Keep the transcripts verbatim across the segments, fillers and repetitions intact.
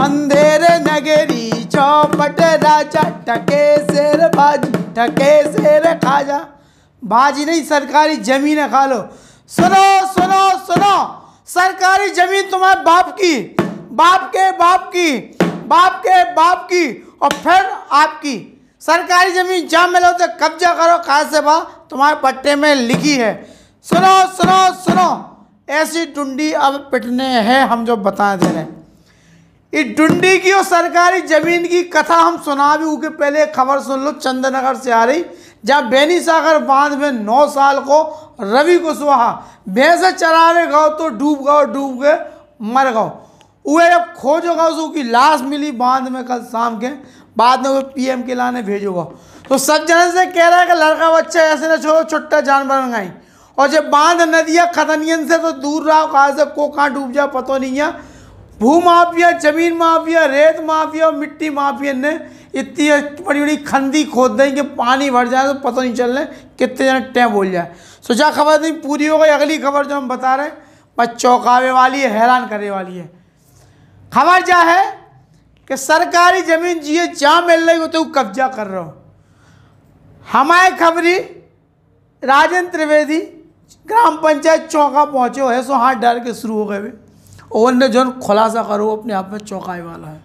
अंधेरे नगरी चौपट राजा, ठके शेर बाजी ठके शेर खाजा। बाजी नहीं, सरकारी जमीन खा लो। सुनो सुनो सुनो, सरकारी जमीन तुम्हारे बाप की, बाप के बाप की, बाप के बाप की और फिर आपकी। सरकारी जमीन जहाँ मिलो तो कब्जा करो, कहाँ से बा तुम्हारे पट्टे में लिखी है। सुनो सुनो सुनो, ऐसी डुंडी अब पिटने हैं हम जो बता दे रहे हैं। इस डुंडी की और सरकारी जमीन की कथा हम सुना भी उनके पहले खबर सुन लो, चंद्रनगर से आ रही, जहाँ बेनी सागर बांध में नौ साल को रवि कुशवाहा भैंसे चराने गए तो डूब गए, डूब गए मर गए। वह जब खोजोगा उसकी लाश मिली बांध में कल शाम के, बाद में वो पीएम के लाने भेजोगा। तो सब जन से कह रहा है कि लड़का बच्चा ऐसे न छोड़ो, छुट्टा जानवर मंगाई। और जब बांध नदियाँ खतनियन से तो दूर रहो, कहाँ से को कहाँ डूब जाए पता नहीं है। भू माफिया, जमीन माफिया, रेत माफिया, मिट्टी माफिया ने इतनी बड़ी बड़ी खंदी खोद दें कि पानी भर जाए तो पता नहीं चल रहा कितने जने टैं बोल जाए। सोचा खबर नहीं पूरी हो गई। अगली खबर जो हम बता रहे हैं बस चौंकावे वाली है, हैरान करने वाली है। खबर क्या है कि सरकारी जमीन जिए जहाँ मिल रही हो तो कब्जा कर रहे हो। हमारे खबरी राजेंद्र त्रिवेदी ग्राम पंचायत चौका पहुँचे है, सो हाथ डाल के शुरू हो गए और ने जो खुलासा करो अपने आप में चौंकाए वाला है।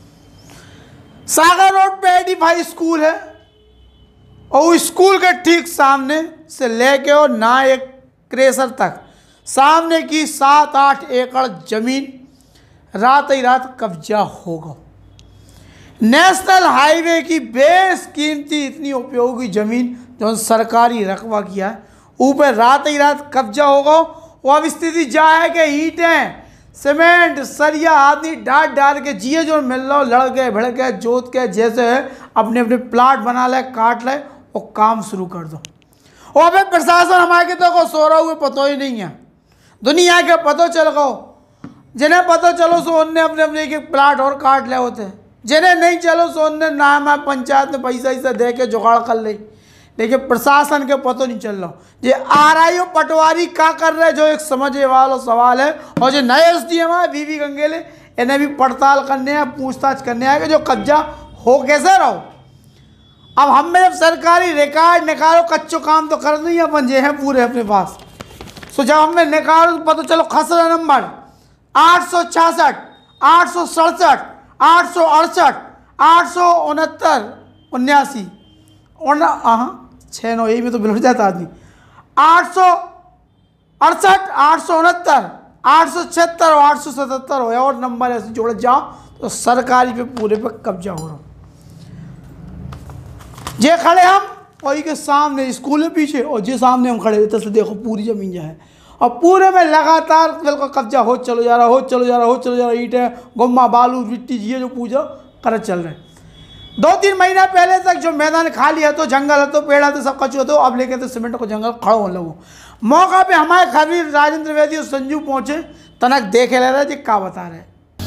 सागर रोड पे एडी भाई स्कूल है और स्कूल के ठीक सामने से लेके और ना एक क्रेशर तक सामने की सात आठ एकड़ जमीन रात ही रात कब्जा होगा। नेशनल हाईवे की बेस कीमती इतनी उपयोगी जमीन जो सरकारी रकबा किया है ऊपर रात ही रात कब्जा होगा। वो अब स्थिति जा है कि ईंटें सीमेंट सरिया आदि डाल डाल के जिए जो मिल रहा हो लड़के भिड़के जोत के जैसे है अपने अपने प्लाट बना ले, काट ले और काम शुरू कर दो। और अबे प्रशासन हमारे तो को सो रहा हुए पता ही नहीं है। दुनिया के पतो चल गो, जिन्हें पता चलो सो उनने अपने अपने एक प्लाट और काट ले होते, जिन्हें नहीं चलो सो उनने नाम है पंचायत में पैसा ऐसा दे के जुगाड़ कर ले। लेकिन प्रशासन के पता नहीं चल रहा ये आर आई ओ पटवारी क्या कर रहे जो एक समझे वाला सवाल है। और जो नए एस डी एम है वी वी गंगेले इन्हें भी पड़ताल करने हैं, पूछताछ करने हैं कि जो कब्जा हो कैसे रहो। अब हम जब सरकारी रिकॉर्ड निकालो कच्चो काम तो कर नहीं अपन जे हैं पूरे अपने पास। सो जब हमें निकालो तो पता चलो खसरा नंबर आठ सौ छियासठ, आठ सौ सड़सठ, आठ सौ अड़सठ, आठ सौ उनहत्तर, उन्यासी और हाँ छः नौ यही में तो बिलट जाता आदमी। आठ सौ अड़सठ, आठ सौ उनहत्तर, आठ सौ छिहत्तर और आठ सौ सतहत्तर हो और नंबर ऐसे जोड़े जाओ तो सरकारी पे पूरे पे कब्जा हो रहा। जे खड़े हम वही के सामने स्कूल है पीछे और जे सामने हम खड़े तो देखो पूरी जमीन जो है और पूरे में लगातार बिल्कुल कब्जा हो चलो जा रहा हो चलो जा रहा हो चलो जा रहा ईंटें गुम्मा बालू मिट्टी ये जो पूजा कर चल रहे। दो तीन महीना पहले तक जो मैदान खाली है तो जंगल है तो पेड़ है तो सब कचो तो अब लेके तो सीमेंट को जंगल खड़ा हो लगो। मौका पे हमारे खबीर राजेंद्र त्रिवेदी और संजू पहुंचे तनक देखे ले रहे जी क्या बता रहे।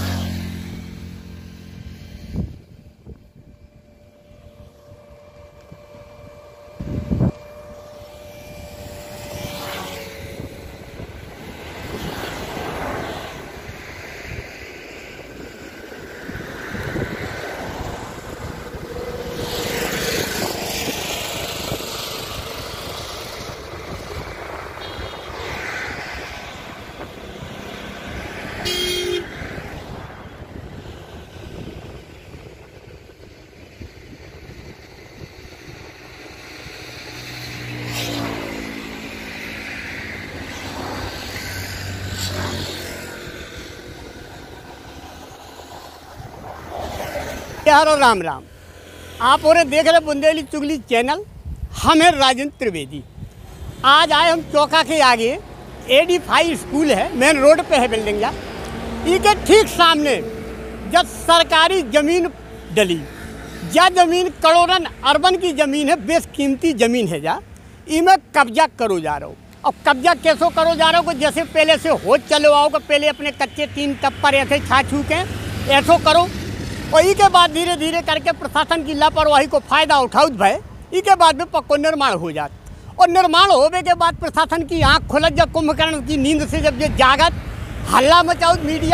यारो राम राम, आप और देख रहे बुंदेली चुगली चैनल। हम हैं राजेंद्र त्रिवेदी। आज आए हम चौका के आगे एडी फाई स्कूल है, मेन रोड पे है बिल्डिंग जा। इसके ठीक सामने जब सरकारी ज़मीन डली जा, ज़मीन करोड़न अर्बन की ज़मीन है, बेशकीमती ज़मीन है जा, इमें कब्जा करो जा रहा हो। अब कब्जा कैसो करो जा रहा हो, जैसे पहले से हो चलो आओ कि पहले अपने कच्चे तीन टप्पर ऐसे छा छू के ऐसो करो और इसके बाद धीरे धीरे करके प्रशासन की लापरवाही को फ़ायदा उठाउत भाई इसके बाद में पक्को निर्माण हो जात। और निर्माण होने के बाद प्रशासन की आँख खुलत जब कुंभकर्ण की नींद से जब ये जागत हल्ला मचाउत मीडिया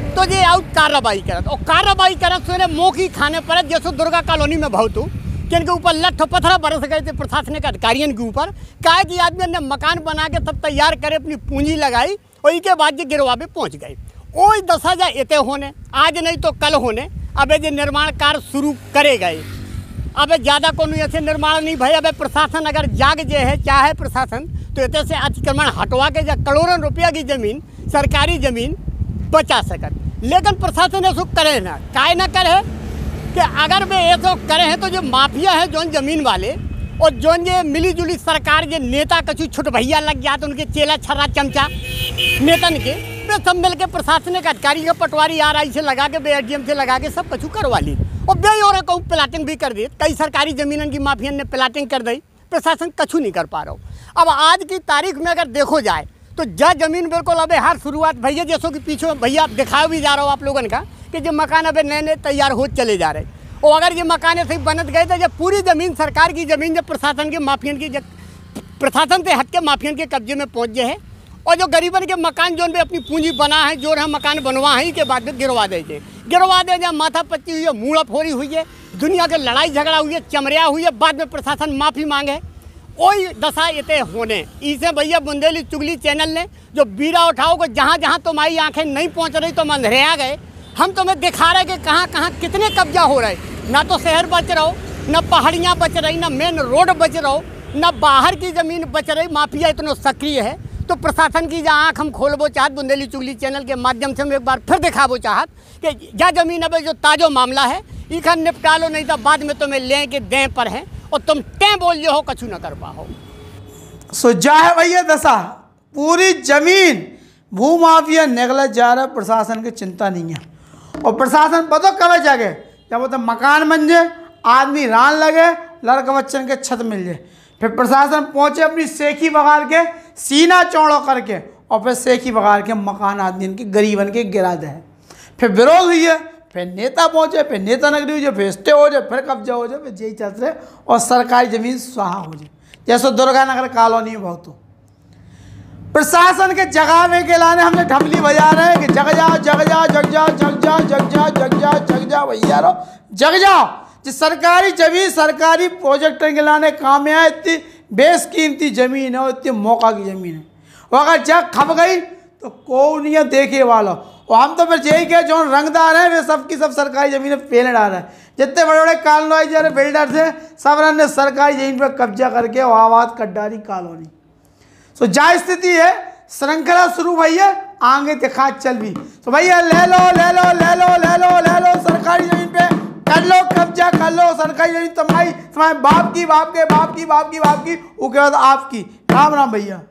तो ये आउट कार्रवाई करत और कार्रवाई करत सोने मोखी खाने पर जैसे दुर्गा कॉलोनी में बहुत हूँ कि इनके ऊपर लठ पत्थर बरस गए थे प्रशासनिक अधिकारियों के ऊपर। कहा कि आदमी ने मकान बना के तब तैयार करे, अपनी पूंजी लगाई और इसके बाद ये गिरवा पे पहुँच गए। वही दस हजार इतने होने, आज नहीं तो कल होने। अब ये निर्माण कार्य शुरू करे गए। अब ज़्यादा को ऐसे निर्माण नहीं भाई। अब प्रशासन अगर जाग जे है चाहे प्रशासन तो इतने से अतिक्रमण हटवा के जा करोड़ों रुपया की ज़मीन, सरकारी ज़मीन बचा सकत। लेकिन प्रशासन ऐसा करे ना, काय ना करे कि अगर वे ऐसा करे हैं तो जो माफिया है जो ज़मीन वाले और जो ये मिली जुली सरकार के नेता कछु छुट भैया लग जाते, उनके चेला छर्रा चमचा नेतन के वे सब मिल के प्रशासनिक अधिकारी का पटवारी आर आई से लगा के बे ए डी एम से लगा के सब कछु करवा ली और बे और कहूँ प्लाटिंग भी कर दी। कई सरकारी ज़मीन की माफिया ने प्लाटिंग कर दी, प्रशासन कछु नहीं कर पा रहा हो। अब आज की तारीख में अगर देखो जाए तो जा जमीन बिल्कुल अबे हर शुरुआत भैया जैसों कि पीछे भैया दिखाया भी जा रहा हो आप लोगों का कि जो मकान अबे नए नए तैयार हो चले जा रहे और अगर ये मकान ऐसे ही बनत गए तो जब पूरी ज़मीन सरकार की ज़मीन जब प्रशासन के माफियन की जब प्रशासन से हट के माफियन के कब्जे में पहुंच गए है और जो गरीबन के मकान जो अपनी पूंजी बना है जो है मकान बनवा है के बाद में गिरवा दीजिए गिरवा दे जहाँ माथा पच्ची हुई है, मूड़ा फोड़ी हुई है, दुनिया के लड़ाई झगड़ा हुई है, चमरिया हुई है, बाद में प्रशासन माफ़ी मांगे। वही दशा इतने होने इसे भैया बुंदेली चुगली चैनल ने जो बीड़ा उठाओ को जहाँ जहाँ तुम्हारी आंखें नहीं पहुँच रही तो अंधेरिया गए। हम तुम्हें दिखा रहे कि कहाँ कहाँ कितने कब्जा हो रहे, ना तो शहर बच रहो, ना पहाड़ियाँ बच रही, ना मेन रोड बच रहो, ना बाहर की ज़मीन बच रही। माफिया इतना सक्रिय है तो प्रशासन की जहाँ आँख हम खोलबो चाहत बुंदेली चुगली चैनल के माध्यम से हम एक बार फिर दिखाबो चाहत कि जा जमीन अब जो ताजो मामला है इखन निपटा लो, नहीं तो बाद में तुम्हें लें के दें पर हैं और तुम तें बोल जो हो कछु न कर पाओ। सो जा है भैया दशा, पूरी जमीन भूमाफिया निकलत जा रहा, प्रशासन की चिंता नहीं है। और प्रशासन पता कब जागे जब वो तो मकान बन जाए, आदमी रान लगे, लड़का बच्चन के छत मिल जाए, फिर प्रशासन पहुंचे अपनी सेखी बगाड़ के सीना चौड़ा करके और फिर सेखी बगाड़ के मकान आदमी के गरीबन के गिरा दे। फिर विरोध हुई है, फिर नेता पहुंचे, फिर नेता नगरी हो जाए, फिर स्टे हो जाए, फिर कब्जा हो जाए, फिर यही चलते रहे और सरकारी ज़मीन स्वाहा हो जाए। जैसे दुर्गा नगर कॉलोनी में बहुत हो। प्रशासन के जगावे के लाने हमने ढमली बजा रहे हैं कि जग जाओ जग जाओ जग जाओ जग जाओ जग जाओ जग जाओ जग जाओ भैया रो जग जाओ। जिस सरकारी जमीन सरकारी प्रोजेक्ट के लाने काम में आए, इतनी बेशकीमती ज़मीन है और इतनी मौका की ज़मीन है, और अगर जग खप गई तो कौन नहीं देखे वाला। और हम तो फिर यही कहे जो रंगदार हैं वे सबकी सब सरकारी ज़मीनें पेले डाल रहे हैं। जितने बड़े बड़े कॉलोनाइजर बिल्डर्स हैं सब ने सरकारी ज़मीन पर कब्जा करके और आबाद कर डाली कॉलोनी। तो जा स्थिति है, श्रृंखला शुरू भैया आगे दिखा चल भी। तो भैया ले लो ले लो ले लो ले लो ले लो सरकारी ज़मीन पे कर लो कब्जा कर लो। सरकारी ज़मीन तुम्हारी तुम्हारे बाप की बाप के बाप की बाप की बाप की, उसके बाद आपकी। राम राम भैया।